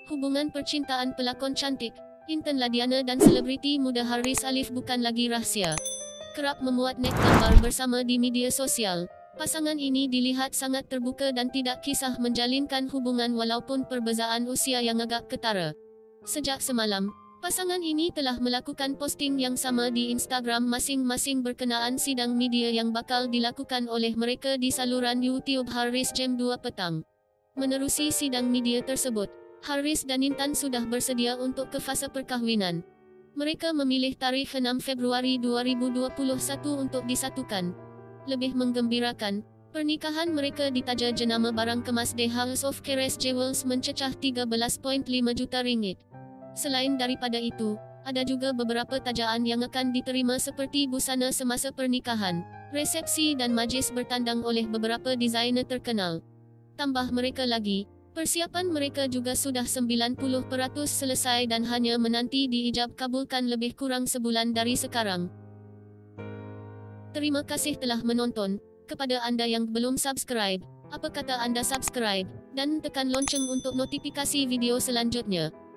Hubungan percintaan pelakon cantik, Intan Ladiana dan selebriti muda Haris Alif bukan lagi rahsia. Kerap memuat net gambar bersama di media sosial. Pasangan ini dilihat sangat terbuka dan tidak kisah menjalinkan hubungan walaupun perbezaan usia yang agak ketara. Sejak semalam, pasangan ini telah melakukan posting yang sama di Instagram masing-masing berkenaan sidang media yang bakal dilakukan oleh mereka di saluran YouTube Haris jam 2 petang. Menerusi sidang media tersebut, Haris dan Intan sudah bersedia untuk ke fasa perkahwinan. Mereka memilih tarikh 6 Februari 2021 untuk disatukan. Lebih menggembirakan, pernikahan mereka ditaja jenama barang kemas The House of Keres Jewels mencecah 13.5 juta ringgit. Selain daripada itu, ada juga beberapa tajaan yang akan diterima seperti busana semasa pernikahan, resepsi dan majlis bertandang oleh beberapa desainer terkenal. Tambah mereka lagi, persiapan mereka juga sudah 90% selesai dan hanya menanti diijab kabulkan lebih kurang sebulan dari sekarang. Terima kasih telah menonton. Kepada anda yang belum subscribe, apa kata anda subscribe dan tekan lonceng untuk notifikasi video selanjutnya.